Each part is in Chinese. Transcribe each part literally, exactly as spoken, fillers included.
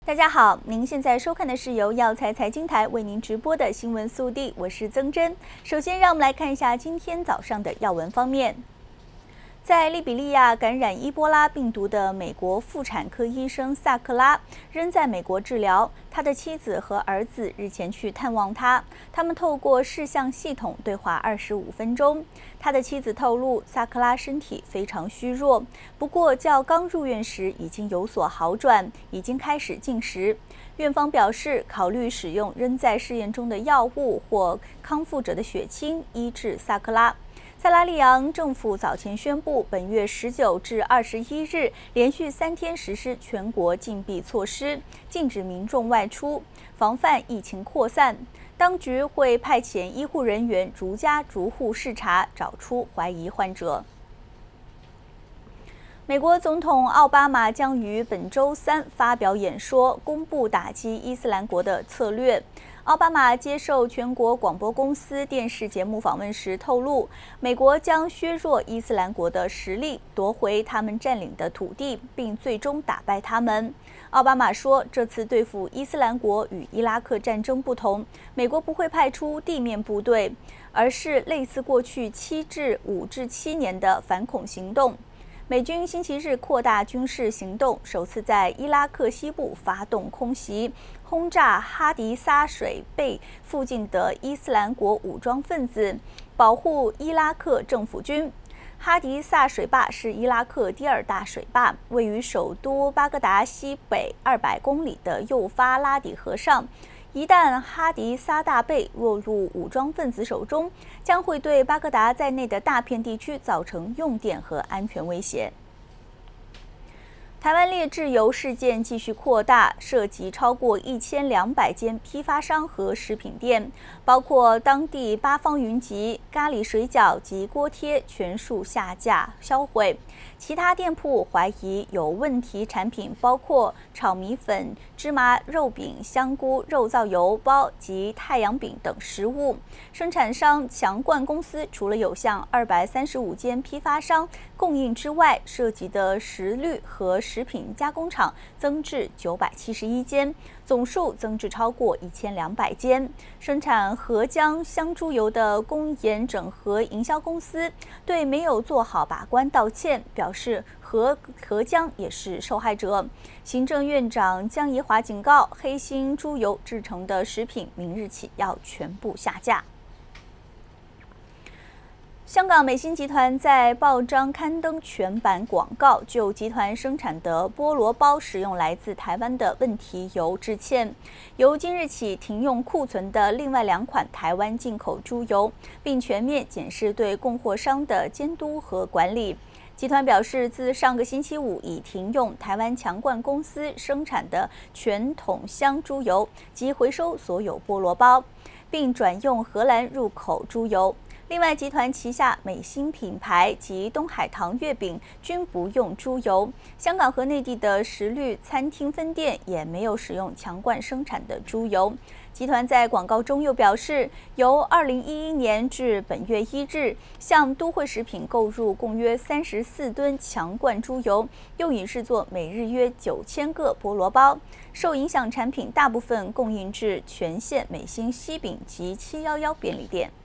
大家好，您现在收看的是由药材财经台为您直播的新闻速递，我是曾真。首先，让我们来看一下今天早上的要闻方面。在利比利亚感染伊波拉病毒的美国妇产科医生萨克拉仍在美国治疗，他的妻子和儿子日前去探望他，他们透过视像系统对话二十五分钟。他的妻子透露，萨克拉身体非常虚弱，不过较刚入院时已经有所好转，已经开始进食。院方表示，考虑使用仍在试验中的药物或康复者的血清医治萨克拉。塞拉利昂政府早前宣布，本月十九至二十一日连续三天实施全国禁闭措施，禁止民众外出，防范疫情扩散。当局会派遣医护人员逐家逐户视察，找出怀疑患者。美国总统奥巴马将于本周三发表演说，公布打击伊斯兰国的策略。奥巴马接受全国广播公司电视节目访问时透露，美国将削弱伊斯兰国的实力，夺回他们占领的土地，并最终打败他们。奥巴马说，这次对付伊斯兰国与伊拉克战争不同，美国不会派出地面部队，而是类似过去七至五至七年的反恐行动。美军星期日扩大军事行动，首次在伊拉克西部发动空袭，轰炸哈迪萨水贝附近的伊斯兰国武装分子，保护伊拉克政府军。哈迪萨水坝是伊拉克第二大水坝，位于首都巴格达西北二百公里的幼发拉底河上。一旦哈迪萨大贝落入武装分子手中，将会对巴格达在内的大片地区造成用电和安全威胁。台湾劣质油事件继续扩大，涉及超过一千两百间批发商和食品店，包括当地八方云集、咖喱水饺及锅贴全数下架销毁。其他店铺怀疑有问题产品，包括炒米粉、芝麻肉饼、香菇肉燥油包及太阳饼等食物。生产商强冠公司除了有向二百三十五间批发商供应之外，涉及的食率和食品加工厂增至九百七十一间，总数增至超过一千两百间。生产合江香猪油的工研整合营销公司对没有做好把关道歉，表示合合江也是受害者。行政院长江宜樺警告，黑心猪油制成的食品明日起要全部下架。香港美心集团在报章刊登全版广告，就集团生产的菠萝包使用来自台湾的问题油致歉。由今日起停用库存的另外两款台湾进口猪油，并全面检视对供货商的监督和管理。集团表示，自上个星期五已停用台湾强冠公司生产的全桶香猪油及回收所有菠萝包，并转用荷兰入口猪油。另外，集团旗下美心品牌及东海堂月饼均不用猪油，香港和内地的时律餐厅分店也没有使用强冠生产的猪油。集团在广告中又表示，由二零一一年至本月一日，向都会食品购入共约三十四吨强冠猪油，用以制作每日约九千个菠萝包。受影响产品大部分供应至全县美心西饼及七一一便利店。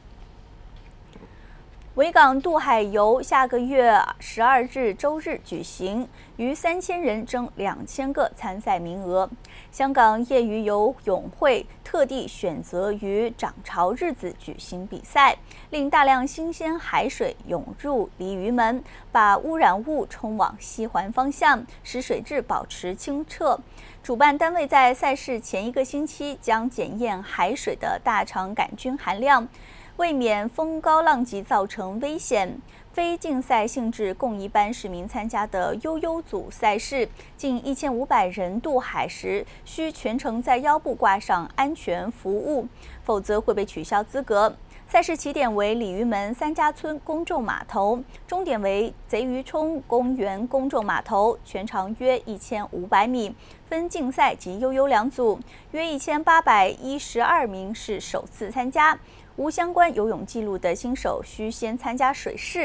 维港渡海游下个月十二日周日举行，逾三千人争两千个参赛名额。香港业余游泳会特地选择于涨潮日子举行比赛，令大量新鲜海水涌入鲤鱼门，把污染物冲往西环方向，使水质保持清澈。主办单位在赛事前一个星期将检验海水的大肠杆菌含量。为免风高浪急造成危险，非竞赛性质共一般市民参加的悠悠组赛事，近一千五百人渡海时需全程在腰部挂上安全服务，否则会被取消资格。赛事起点为鲤鱼门三家村公众码头，终点为贼鱼冲公园公众码头，全长约一千五百米，分竞赛及悠悠两组，约一千八百一十二名是首次参加。无相关游泳记录的新手需先参加水试，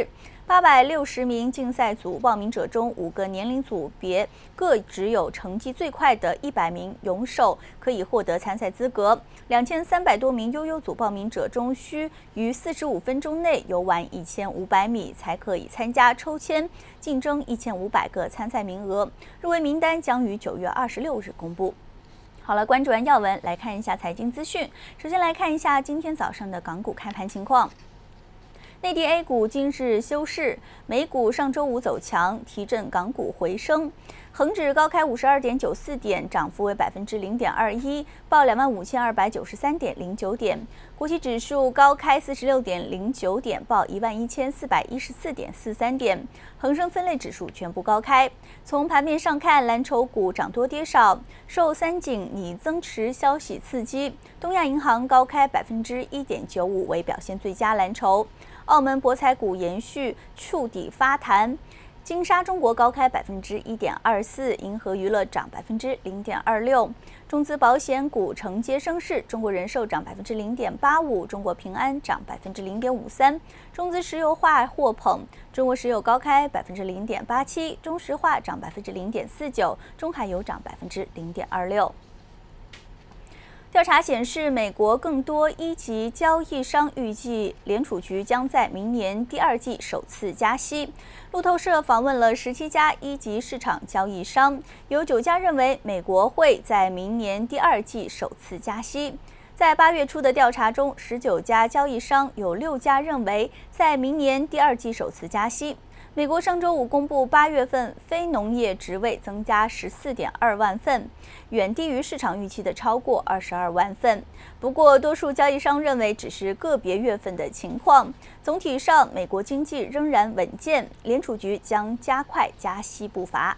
八百六十名竞赛组报名者中，五个年龄组别各只有成绩最快的一百名泳手可以获得参赛资格。两千三百多名悠悠组报名者中，需于四十五分钟内游完一千五百米才可以参加抽签，竞争一千五百个参赛名额。入围名单将于九月二十六日公布。好了，关注完要闻，来看一下财经资讯。首先来看一下今天早上的港股开盘情况。内地 A 股今日休市，美股上周五走强，提振港股回升。恒指高开五十二点九四点，涨幅为百分之零点二一，报两万五千二百九十三点零九点。国企指数高开四十六点零九点，报一万一千四百一十四点四三点。恒生分类指数全部高开。从盘面上看，蓝筹股涨多跌少，受三井拟增持消息刺激，东亚银行高开百分之一点九五，为表现最佳蓝筹。澳门博彩股延续触底发弹，金沙中国高开百分之一点二四，银河娱乐涨百分之零点二六。中资保险股承接升势，中国人寿涨百分之零点八五，中国平安涨百分之零点五三。中资石油化获捧，中国石油高开百分之零点八七，中石化涨百分之零点四九，中海油涨百分之零点二六。调查显示，美国更多一级交易商预计联储局将在明年第二季首次加息。路透社访问了十七家一级市场交易商，有九家认为美国会在明年第二季首次加息。在八月初的调查中，十九家交易商有六家认为在明年第二季首次加息。美国上周五公布八月份非农业职位增加十四点二万份，远低于市场预期的超过二十二万份。不过，多数交易商认为只是个别月份的情况。总体上，美国经济仍然稳健，联储局将加快加息步伐。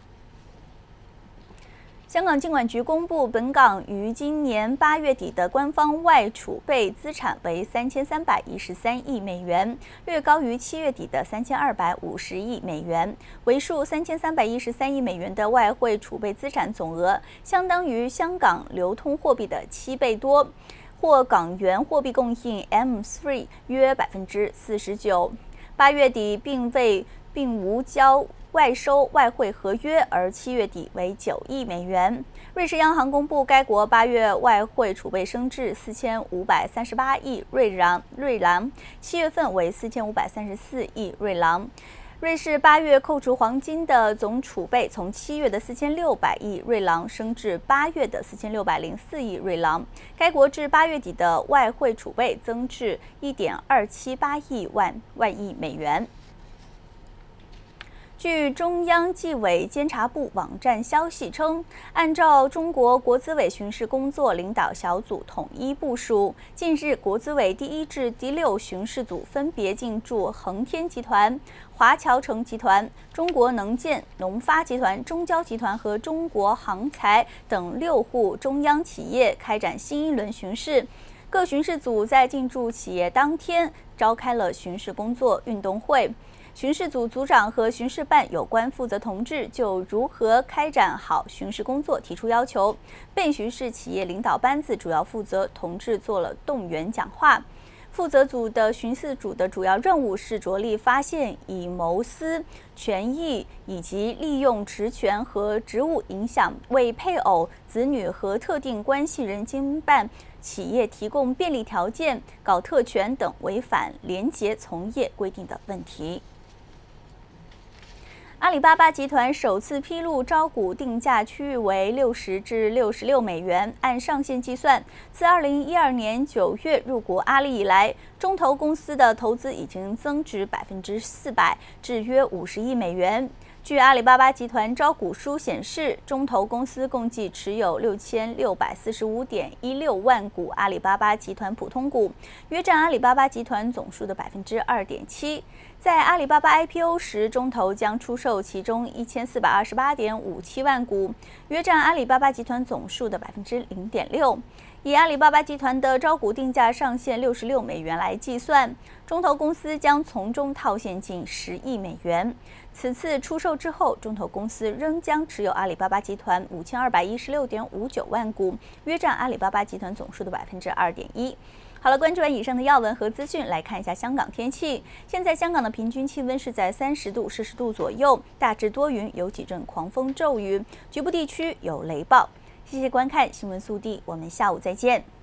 香港金管局公布，本港于今年八月底的官方外储备资产为三千三百一十三亿美元，略高于七月底的三千二百五十亿美元。为数三千三百一十三亿美元的外汇储备资产总额，相当于香港流通货币的七倍多，或港元货币供应 M 三 约百分之四十九。八月底并未并无交外收外汇合约，而七月底为九亿美元。瑞士央行公布，该国八月外汇储备升至四千五百三十八亿瑞郎，瑞郎七月份为四千五百三十四亿瑞郎。瑞士八月扣除黄金的总储备从七月的四千六百亿瑞郎升至八月的四千六百零四亿瑞郎。该国至八月底的外汇储备增至一点二七八亿万万亿美元。据中央纪委监察部网站消息称，按照中国国资委巡视工作领导小组统一部署，近日国资委第一至第六巡视组分别进驻恒天集团、华侨城集团、中国能建、农发集团、中交集团和中国航材等六户中央企业，开展新一轮巡视。各巡视组在进驻企业当天召开了巡视工作运动会。巡视组组长和巡视办有关负责同志就如何开展好巡视工作提出要求。被巡视企业领导班子主要负责同志做了动员讲话。负责组的巡视组的主要任务是着力发现以谋私、权益以及利用职权和职务影响为配偶、子女和特定关系人经办企业提供便利条件、搞特权等违反廉洁从业规定的问题。阿里巴巴集团首次披露招股定价区域为六十至六十六美元，按上限计算，自二零一二年九月入股阿里以来，中投公司的投资已经增值百分之四百，至约五十亿美元。据阿里巴巴集团招股书显示，中投公司共计持有六千六百四十五点一六万股阿里巴巴集团普通股，约占阿里巴巴集团总数的百分之二点七。在阿里巴巴 I P O 时，中投将出售其中一千四百二十八点五七万股，约占阿里巴巴集团总数的百分之零点六。以阿里巴巴集团的招股定价上限六十六美元来计算，中投公司将从中套现近十亿美元。此次出售之后，中投公司仍将持有阿里巴巴集团五千二百一十六点五九万股，约占阿里巴巴集团总数的百分之二点一。 好了，关注完以上的要闻和资讯，来看一下香港天气。现在香港的平均气温是在三十度摄氏度左右，大致多云，有几阵狂风骤雨，局部地区有雷暴。谢谢观看新闻速递，我们下午再见。